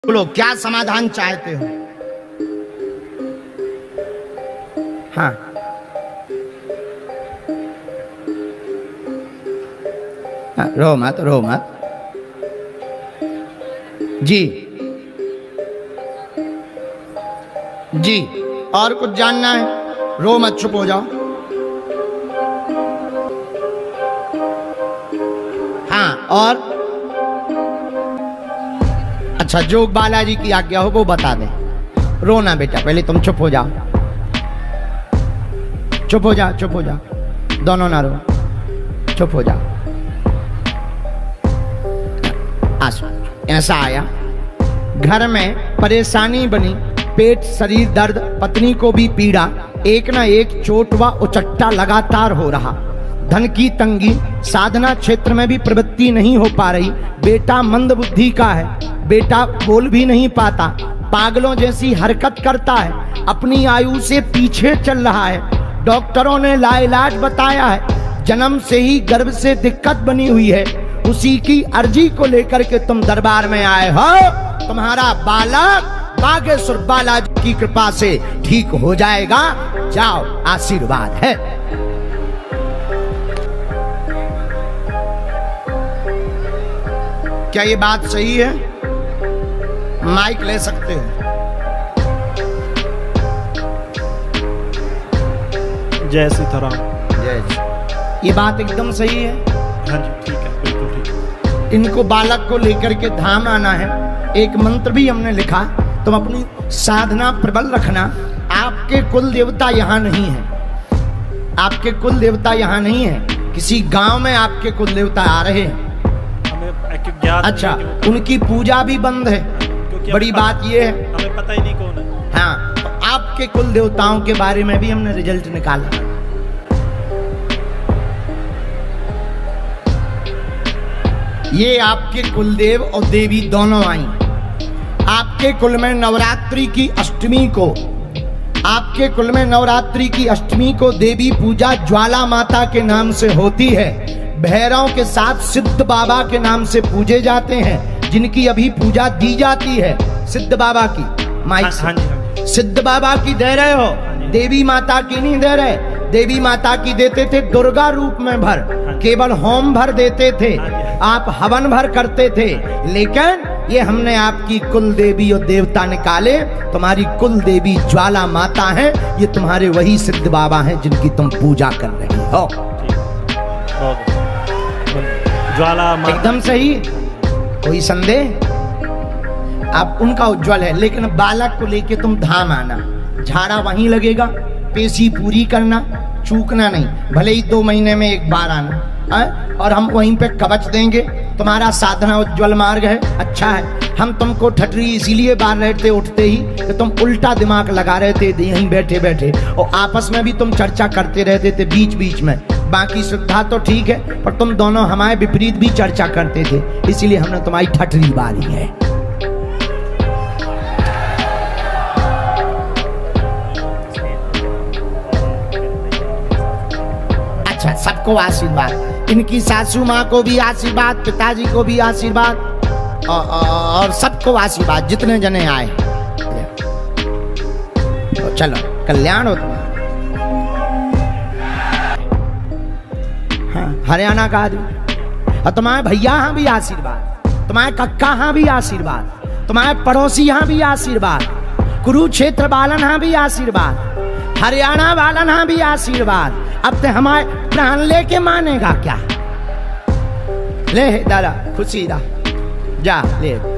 बोलो क्या समाधान चाहते हो? हाँ, रो मत रो मत जी जी। और कुछ जानना है? रो मत, चुप हो जाओ। हाँ, और अच्छा, जो बालाजी की आज्ञा हो वो बता दे। रोना बेटा, पहले तुम चुप हो जाओ, चुप हो जाओ, चुप हो जाओ, दोनों ना रो, चुप हो जाओ। ऐसा आया, घर में परेशानी बनी, पेट शरीर दर्द, पत्नी को भी पीड़ा, एक ना एक चोट व उचट्टा लगातार हो रहा, धन की तंगी, साधना क्षेत्र में भी प्रवृत्ति नहीं हो पा रही, बेटा मंद बुद्धि का है, बेटा बोल भी नहीं पाता, पागलों जैसी हरकत करता है, अपनी आयु से पीछे चल रहा है, डॉक्टरों ने लाइलाज बताया है, जन्म से ही गर्भ से दिक्कत बनी हुई है, उसी की अर्जी को लेकर के तुम दरबार में आए हो। तुम्हारा बालक बागेश्वर बालाजी की कृपा से ठीक हो जाएगा, जाओ, आशीर्वाद है। क्या ये बात सही है? माइक ले सकते हो। जय सीताराम। जय जी। ये बात एकदम सही है। हाँ जी, ठीक है, बिल्कुल ठीक है। इनको बालक को लेकर के धाम आना है। एक मंत्र भी हमने लिखा, तुम अपनी साधना प्रबल रखना। आपके कुल देवता यहाँ नहीं है, आपके कुल देवता यहाँ नहीं है, किसी गांव में आपके कुल देवता आ रहे हैं। अच्छा, उनकी पूजा भी बंद है। बड़ी बात ये है, हमें पता ही नहीं कौन है। हाँ, तो आपके कुल देवताओं के बारे में भी हमने रिजल्ट निकाला। ये आपके कुलदेव और देवी दोनों आई। आपके कुल में नवरात्रि की अष्टमी को, आपके कुल में नवरात्रि की अष्टमी को देवी पूजा ज्वाला माता के नाम से होती है। भैरव के साथ सिद्ध बाबा के नाम से पूजे जाते हैं, जिनकी अभी पूजा दी जाती है। सिद्ध बाबा की माइक से, सिद्ध बाबा की दे रहे हो, देवी माता की नहीं दे रहे। देवी माता की देते थे दुर्गा रूप में भर, केवल होम भर देते थे, आप हवन भर करते थे। लेकिन ये हमने आपकी कुल देवी और देवता निकाले। तुम्हारी कुल देवी ज्वाला माता है, ये तुम्हारे वही सिद्ध बाबा हैं जिनकी तुम पूजा कर रही हो। ज्वाला माता एकदम सही, कोई संदेह? अब उनका उज्जवल है, लेकिन बालक को लेके तुम धाम आना, झाड़ा वहीं लगेगा, पेशी पूरी करना, चूकना नहीं, भले ही 2 महीने में एक बार आना है, और हम वहीं पे कवच देंगे। तुम्हारा साधना उज्जवल मार्ग है, अच्छा है। हम तुमको ठटरी इसीलिए बार रहे थे उठते ही कि तुम उल्टा दिमाग लगा रहे थे यहीं बैठे बैठे, और आपस में भी तुम चर्चा करते रहते थे बीच बीच में। बाकी सुविधा तो ठीक है, पर तुम दोनों हमारे विपरीत भी चर्चा करते थे, इसीलिए हमने तुम्हारी ठटरी बारी है। अच्छा, सबको आशीर्वाद, इनकी सासू माँ को भी आशीर्वाद, पिताजी को भी आशीर्वाद, और सबको आशीर्वाद, जितने जने आए। तो चलो, कल्याण हो तुम्हारा। हाँ, हरियाणा का आदमी, और तुम्हारे भैया यहाँ भी आशीर्वाद, तुम्हारे कक्का यहाँ भी आशीर्वाद, तुम्हारे पड़ोसी यहाँ भी आशीर्वाद, कुरुक्षेत्र वालन यहाँ भी आशीर्वाद, हरियाणा वालन यहाँ भी आशीर्वाद। अब तो हमारे प्राण लेके मानेगा क्या? ले दादा, खुशी दा, जा ले।